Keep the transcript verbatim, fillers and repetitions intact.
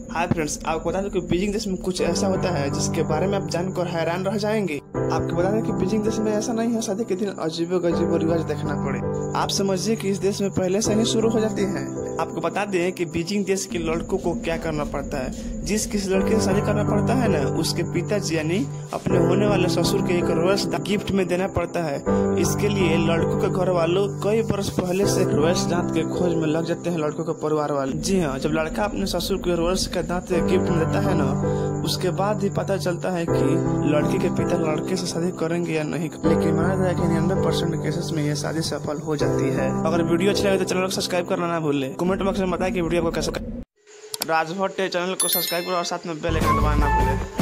Hi friends, आपको बता दें कि बीजिंग देश में कुछ ऐसा होता है जिसके बारे में आप जानकर हैरान रह जाएंगे। आपको बता दें कि बीजिंग देश में ऐसा नहीं है शादी के दिन अजीबो गजीबो रिवाज देखना पड़े। आप समझिए कि इस देश में पहले से ही शुरू हो जाती है। आपको बता दें कि बीजिंग देश के लड़कों को क्या करना पड़ता है। जिस किसी लड़के से शादी करना पड़ता है ना, उसके पिताजी यानी अपने होने वाले ससुर के एक रोयल्स गिफ्ट में देना पड़ता है। इसके लिए लड़कों के घर वालों कई वर्ष पहले से रोयल्स दांत के खोज में लग जाते हैं लड़कों के परिवार वाले। जी हाँ, जब लड़का अपने ससुर को रोयल्स का दांत गिफ्ट में देता है ना, उसके बाद ही पता चलता है कि लड़की के पिता लड़के से शादी करेंगे या नहीं। लेकिन माना जाए कि निन्यानवे परसेंट केसेस में यह शादी सफल हो जाती है। अगर वीडियो अच्छा लगे तो चैनल को सब्सक्राइब करना ना भूले। कमेंट बॉक्स में बताएं कि वीडियो को कैसे। राजभट्ट चैनल को सब्सक्राइब करो और साथ में बेल आइकन दबाना ना भूले।